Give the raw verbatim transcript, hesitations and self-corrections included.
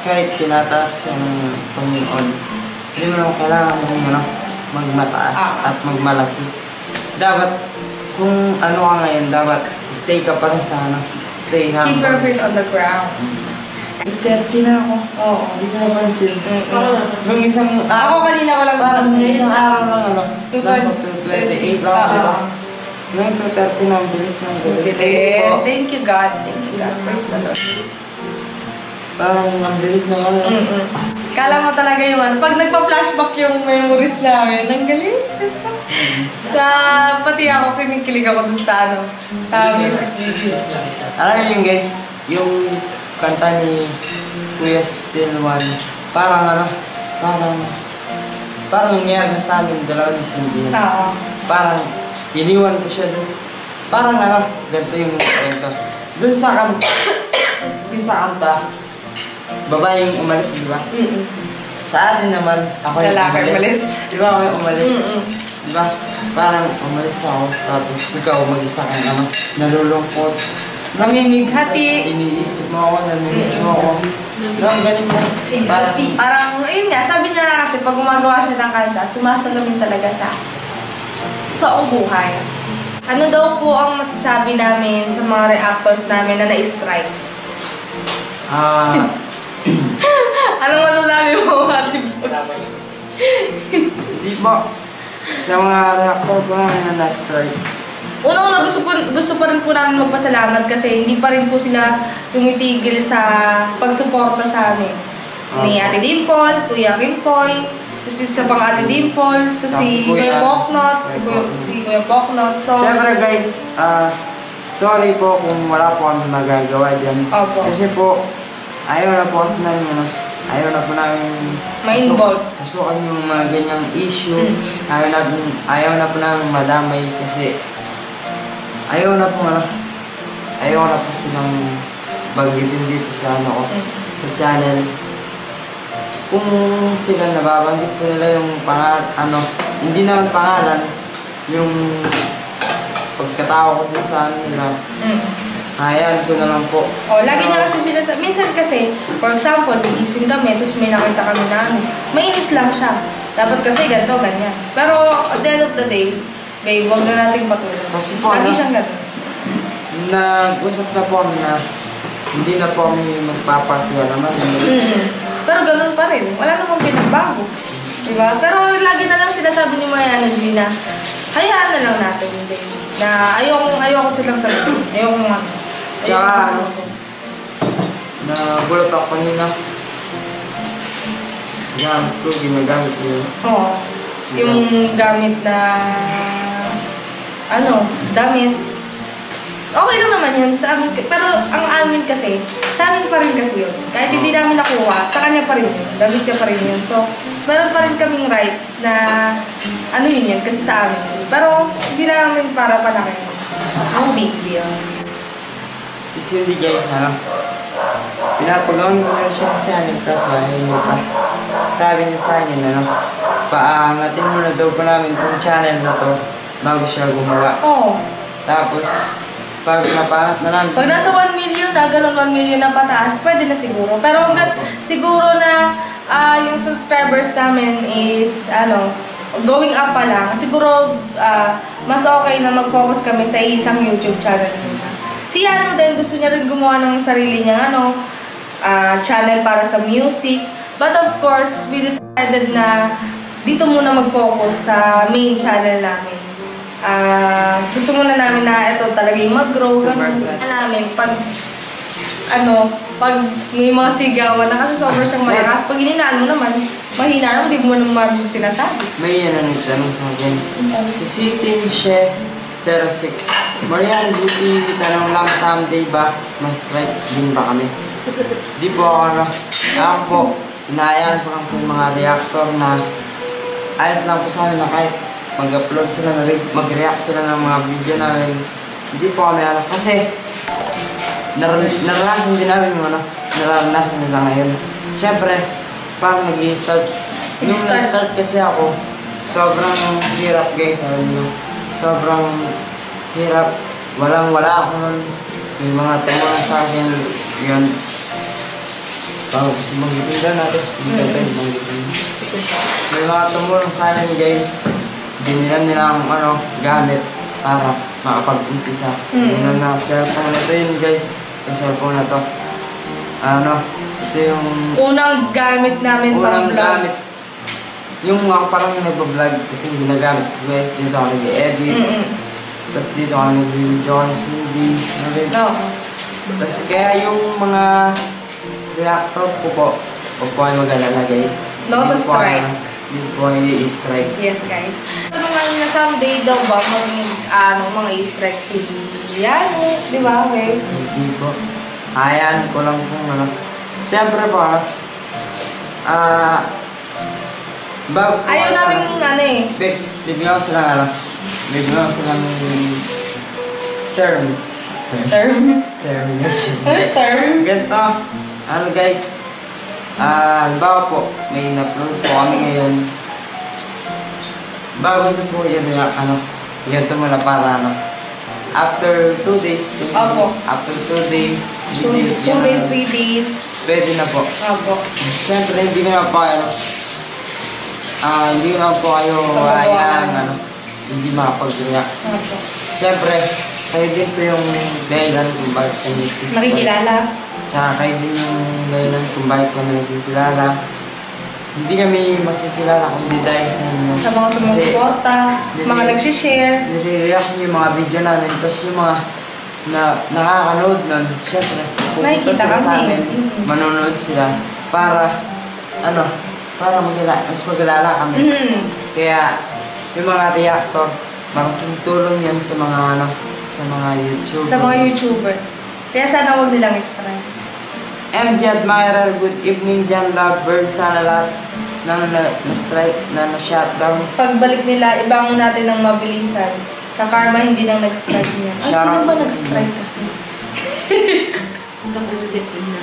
kahit tinataas ng Panginoon, hindi mo naman kailangan mong ano, magmataas ah. at magmalaki. Dapat, kung ano ka ngayon, dapat stay ka pa rin sa ano, stay humble. Keep your feet on the ground. thirty na ako. Oo. Hindi ko napansin. Mm-hmm. Yung isang araw. Ako kanina ko lang parang yung isang araw lang ano. two twenty-eight lang siya. Ngayon two thirty na, ang bilis ng gabi. Bilis. Thank you God. Thank you God. Praise the Lord. Parang ang bilis na ano. Mm-mm. Kala mo talaga yung ano. Pag nagpa-flashback yung memories namin, ang galing. Basta. Sa, pati ako, kinikilig ako dun sa ano. Sa music video. Alam mo yung guys, yung kanta ni Kuya Still One, parang ano, parang, parang nangyari na sa amin dalawa ni Cindy. Oo. Parang, iniwan ko siya dun, parang ano, ganito yung kwento. Dun sa kanta, dun sa kanta, babae yung umalis, di ba? Mm-mm. Sa atin naman, ako yung Lalaki umalis. Di ba ako yung umalis? Mm-mm. Di ba? Parang umalis ako, tapos ikaw mag-isa kang naman, nalulungkot. Namimighati. Iniisip mo ako, namimiss mo ako. No, ganun mo. Parang, Parang, ayun nga, sabi niya na kasi pag gumagawa siya ng kanta, sumasalamin talaga sa toong buhay. Ano daw po ang masasabi namin sa mga reactors namin na na-strike? ah, Anong masasabi mo, Ate Po? Di ba, sa mga reactor ko namin na na-strike, Unang-una, gusto, po, gusto pa rin po namin magpasalamat kasi hindi pa rin po sila tumitigil sa pagsuporta sa amin. Ni Ate Dimple, Kuya Kimpoy, kasi sa pang Ate Dimple, si Kuya Boknot, si Kuya, si Kuya Boknot. So, siyempre guys, uh, sorry po kung wala po kami magagawa dyan. Opo. Kasi po, ayaw na po kasi namin, ano, ayaw na po namin ma-involve. Pasukan yung mga ganyang issue. Mm. Ayaw na, ayaw na po namin madamay kasi ayaw na po ano, ayaw na po silang bagitin dito sa ano ko, sa channel. Kung sila nababanggit po nila yung pangalan, ano, hindi naman pangalan, yung pagkatao ko din sa ano nila, Mm. hayaan ko na lang po. O, lagi na kasi sila sa, minsan kasi, for example, nagising kami, tapos may nakita kami na ano, mainis lang siya. Dapat kasi ganito, ganyan. Pero, at the end of the day, babe, huwag na nating patulog. Kasi po, lagi ano, siyang ganun. Nag-usap na po kami na hindi na po kami magpapartiya naman. Mm-hmm. Pero ganun pa rin. Wala namang pinagbago. Diba? Pero lagi na lang sinasabi ni Mariano na hayaan na lang natin yung day. Na ayoko, ayoko silang sabihin. Ayoko nga. Tsaka, ano, nagulat ako kanina. Gamit ko, ginagamit ko yun. Oo. Yung gamit na ano, damit. Okay lang naman yun sa amin. Pero ang amin kasi, sa amin pa rin kasi yun. Kahit hindi namin nakuha, sa kanya pa rin yun. Damit niya pa rin yun. So, meron pa rin kaming rights na ano yun yun, kasi sa amin. Pero, hindi namin para palaki. No big deal. Si Cindy guys, ano, pinapagawan ko na siyang channel, kaso ayaw niyo pa. Sabi niya sa akin, ano, paangatin muna daw pa namin itong channel na to bago siya gumawa. Oo. Tapos, pag napangat na namin. Pag nasa one million na, ganun one million na pataas, pwede na siguro. Pero hanggat siguro na uh, yung subscribers namin is, ano, going up pa lang, siguro uh, mas okay na mag-focus kami sa isang YouTube channel nila. Si ano din, gusto niya rin gumawa ng sarili niyang ano, uh, channel para sa music. But of course, we decided na dito muna mag-focus sa main channel namin. Uh, gusto muna namin na ito talaga yung mag-grow. Ganun namin, pag, ano, pag may mga sigawan na kasi sobrang siyang malakas. Pag hininaan mo naman, mahina naman, hindi mo naman sinasabi. May yan ang nagtanong sa akin. Si Sitin She zero six. Marianogtv, tanong lang, someday ba ma-strike din ba kami? Di po ako, ano. Ako po, inayaan ko lang po yung mga reactor na ayos lang po sa amin na kahit mag-upload sila, mag-react sila ng mga video namin. Hindi po kami ano. Kasi, nar naranasan din namin yung ano, naranasan nila ngayon. Siyempre, parang nag-i-start. Nung nag-start kasi ako, sobrang hirap guys, alam nyo. Sobrang hirap. Walang-wala ako nun. May mga tumulong sa akin. Yun. Bago kasi mag-itinda natin. Hindi tayo tayo mag-itinda. May mga tumulong sa amin guys. Binilan nila ang ano, gamit para makapag-umpisa. Binilan na cellphone na ito yun guys. Sa cellphone na to. Ano, ito yung... Unang gamit namin pang Unang vlog. gamit. Yung ako parang nag-vlog. Ito yung ginagamit ko guys. Dito ako nag-edit. Mm-mm. Tapos dito ako nag-video ako ng C D. Oo. Tapos kaya yung mga reactor ko po, huwag po kayo mag-alala guys. No to Hindi po strike. kayo- Hindi po kayo i-strike. Yes, guys. Ano nga na someday daw ba, mag, ano, mga i-strike si yan, di ba, okay? Hindi po. Hayaan ko lang kung ano. Siyempre po, ano, ah, bago po, Ayaw namin, ano eh. Big, bibigyan ko sila, ano, bibigyan ko sila ng term. Term. Termination. Term. Ganito, ano guys, ah, halimbawa po, may in-upload po kami ngayon. Bago nyo po yun, yung, ano, ganito muna para, ano, after two days, Opo. after two days, Two, three days, two yan, days, ano, three days. pwede na po. Opo. Siyempre, hindi ko na po, ano, ah, hindi ko na po kayo Pagkagawa. hayaan, ano, hindi makapag-react. Opo. Siyempre, kayo din po yung dahilan kung bakit kami nagsisimula. Nakikilala. Tsaka kayo din yung dahilan kung bakit kami nagkikilala. Hindi kami makikilala kung di dahil sa inyo. Sa mga sumusuporta, Kasi, mga nag-share. nire-react nyo yung mga video namin, tapos yung mga na, nakakanood nun, syempre, pupunta Nakikita sila sa kami. amin, Mhm. manonood sila, para, ano, para magala, mas magalala kami. Mm. Kaya, yung mga reactor, malaking tulong yan sa mga, ano, sa mga YouTube. Sa mga YouTubers. Kaya sana huwag nilang strike. M J Admirer, good evening dyan, lovebird. Sana lahat na na-strike, na na-shutdown. Pagbalik nila, ibangon natin ng mabilisan. Kakarma hindi nang nag-strike niya. Ay, Shout sino out ba sa nag-strike kasi?